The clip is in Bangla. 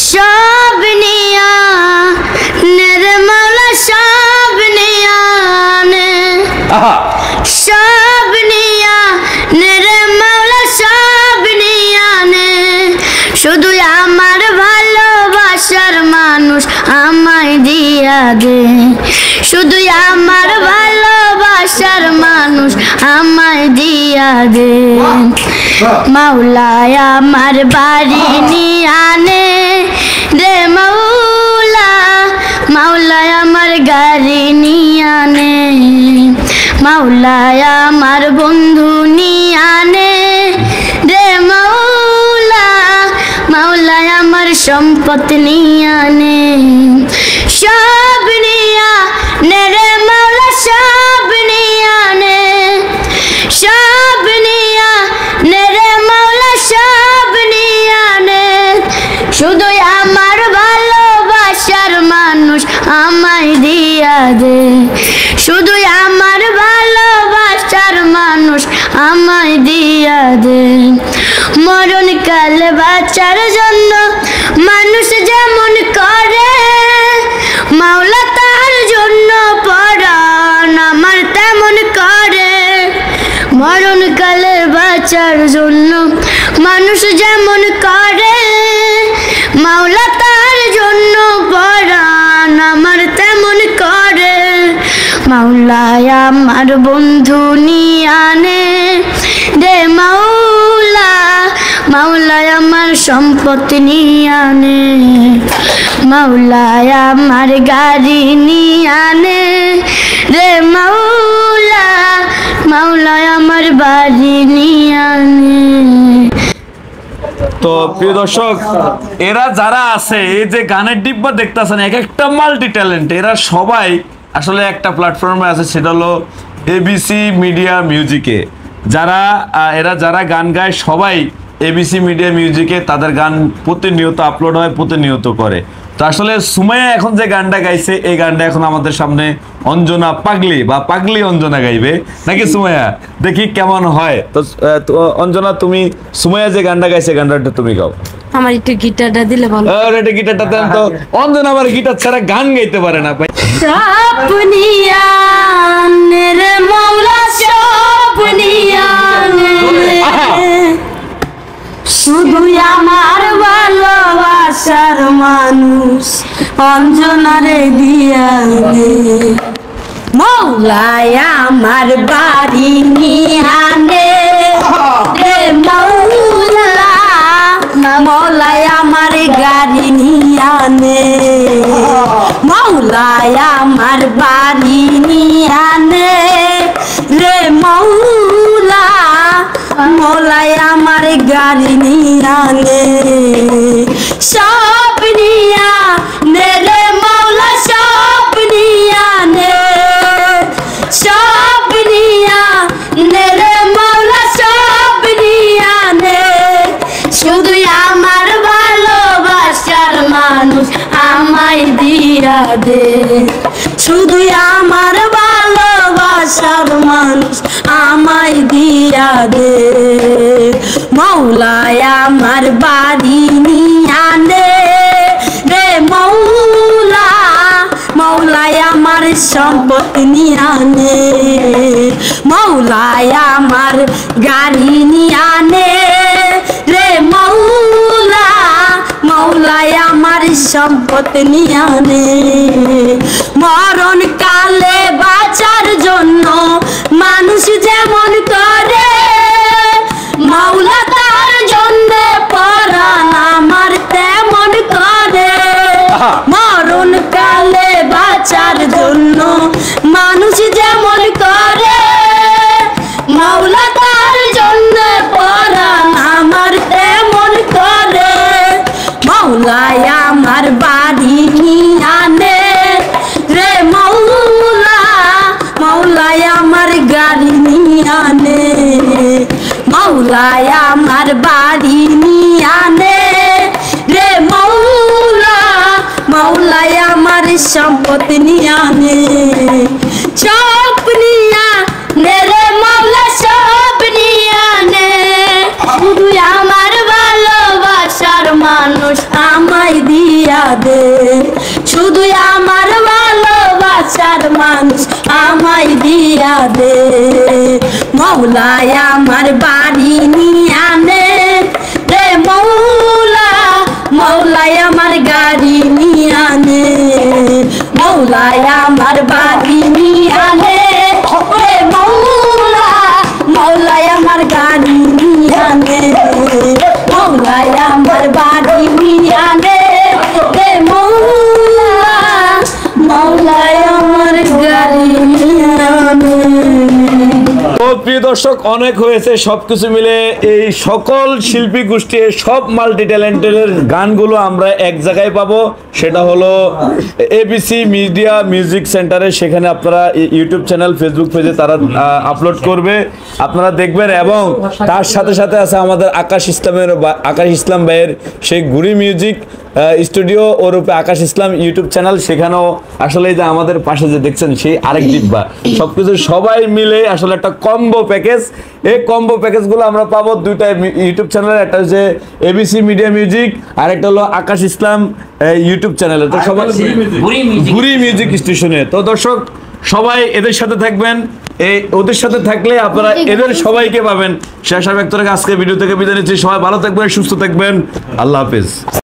সব নিয়া নেরে মাওলা সব নিয়া নে সব নিয়া নেরে মাওলা সব নিয়া নে শুধু আমার ভালোবাসার মানুষ আমায় দিয়া দে শুধু আমার ভালোবাসার মানুষ আমায় দিয়া দে মাওলা আমার বাড়ি নিয়া নে রে মাওলা মাওলা আমার গাড়ি নিয়া নে মাওলা আমার বন্ধু নিয়া নে রে মাওলা মাওলা আমার সম্পদ নিয়া নে সব নিয়া নে রে মাওলা সব নিয়া নে সব নিয়া নে রে মাওলা সব নিয়া নে শুধু আমার ভালোবাসার মানুষ আমায় দিয়া দে শুধু আমার ভালোবাসার মানুষ আমায় দিয়া দে মরণকাল বাঁচার জন্য মানুষ যেমন করে মাওলা তার জন্য পরাণ আমার তেমন করে মরণকালে বাঁচার জন্য মানুষ যেমন করে মাওলা তার জন্য পরাণ আমার তেমন করে মাওলা আমার বন্ধু নিয়া নে রে মাওলা মাওলা আমার সম্পদ নিয়া নে মাওলা আমার গাড়ি নিয়া নে রে মাওলা মাওলা আমার বাড়ি নিয়া নে। তো প্রিয় দর্শক, এরা যারা আছে এই যে গানের ডিব্বা দেখতেছেন এক একটা মাল্টি ট্যালেন্ট, এরা সবাই আসলে একটা প্ল্যাটফর্মে আছে, সেটা হলো এবিসি মিডিয়া মিউজিকে। এরা যারা গান গায় সবাই এবিসি মিডিয়া মিউজিকে তাদের গান প্রতিনিয়ত আপলোড হয়, প্রতিনিয়ত করে। তো আসলে সুমাইয়া এখন যে গানটা গাইছে এই গানটা এখন আমাদের সামনে অঞ্জনা পাগলি বা পাগলি অঞ্জনা গাইবে নাকি সুমাইয়া, দেখি কেমন হয়। তো অঞ্জনা, তুমি সুমাইয়া যে গানটা গাইছে গানটা তুমি গাও। আমার একটু গিটারটা দিলে ভালো। আরে এটা গিটারটা দেন তো। অঞ্জনা আমার গিটার ছাড়া গান গাইতে পারে না ভাই। সপনিয়া রে মাওলা সপনিয়া শুধু আমার ভালোবাসার মানুষ অঞ্জনারে দিয়া দে মাওলা আমার বাড়ি নিয়া নে রে মাওলা মাওলা আমার গাড়ি নিয়া নে মাওলা আমার বাড়ি নিয়া নে রে মাওলা মাওলা আমার গাড়ি নিয়া নে সব নিয়া নে রে মাওলা সব নিয়া নে সব নিয়া নে রে মাওলা সব নিয়া নে শুধু আমার ভালোবাসার মানুষ আমায় দিয়া দে শুধু আমার ভালোবাসার মানুষ আমায় দিয়া দে মাওলা আমার বাড়ি নিয়া নে রে মাওলা মাওলা আমার সম্পদ নিয়া নে মাওলা আমার গাড়ি নিয়া নে রে মাওলা মাওলা আমার সম্পদ নিয়া নে মরণ কালে বাঁচার জন্য মানুষ যেমন করে মাওলা তার জন্য পরাণ আমার তেমন করে মরণ কালে বাঁচার জন্য মানুষ যেমন করে মাওলা তার জন্য পরাণ আমার তেমন করে মাওলা আমার বাড়ি নিয়া নে রে মাওলা মাওলা আমার গাড়ি নিয়া নে মাওলা আমার বাড়ি নিয়া নে রে মাওলা মাওলা আমার সম্পদ নিয়া নে সব নিয়া নে রে মাওলা সব নিয়া নে শুধু আমার ভালোবাসার মানুষ আমায় দিয়া দে, শুধু আমার ভালোবাসার মানুষ আমায় দিয়া দে। মৌলায় আমার বাড়ি নিয়ে আনে রে মৌলা, মৌলায় আমার গাড়ি নিয়ে আনে, মৌলায় আমার বাড়ি নিয়ে আনে রে মৌলা, মৌলায় আমার গাড়ি নিয়ে আনে, মৌলায় আমার বাড়ি নিয়ে আনে রে মৌলা, মৌলায় আমার গাড়ি নিয়ে আনে। তো প্রিয় দর্শক, অনেক হয়েছে। সবকিছু মিলে এই সকল শিল্পী গোষ্ঠী, সব মাল্টি ট্যালেন্টের গানগুলো আমরা এক জায়গায় পাবো, সেটা হলো এবিসি মিডিয়া মিউজিক সেন্টারে। সেখানে আপনারা ইউটিউব চ্যানেল, ফেসবুক পেজে তারা আপলোড করবে, আপনারা দেখবেন। এবং তার সাথে সাথে আছে আমাদের আকাশ ইসলাম ভাইয়ের সেই গুরি মিউজিক স্টুডিও, ওরূপে আকাশ ইসলাম ইউটিউব চ্যানেল। সেখানেও আসলে যে আমাদের পাশে যে দেখছেন সেই আরেক ডিব্বা, সবকিছু সবাই মিলে আসলে একটা কম্বো প্যাকেজ। এই কম্বো প্যাকেজগুলো আমরা পাবো দুইটা ইউটিউব চ্যানেলে, একটা হচ্ছে এবিসি মিডিয়া মিউজিক, আর একটা হলো আকাশ ইসলাম ইউটিউব চ্যানেলে। তো সবাই গুরি মিউজিক স্টেশনে। তো দর্শক, সবাই এদের সাথে থাকবেন, ওদের সাথে থাকলে আপনারা এদের সবাইকে পাবেন। শেষ ব্যক্ত রেখে আজকে ভিডিও থেকে বিদায় নিচ্ছি। সবাই ভালো থাকবেন, সুস্থ থাকবেন, আল্লাহ হাফেজ।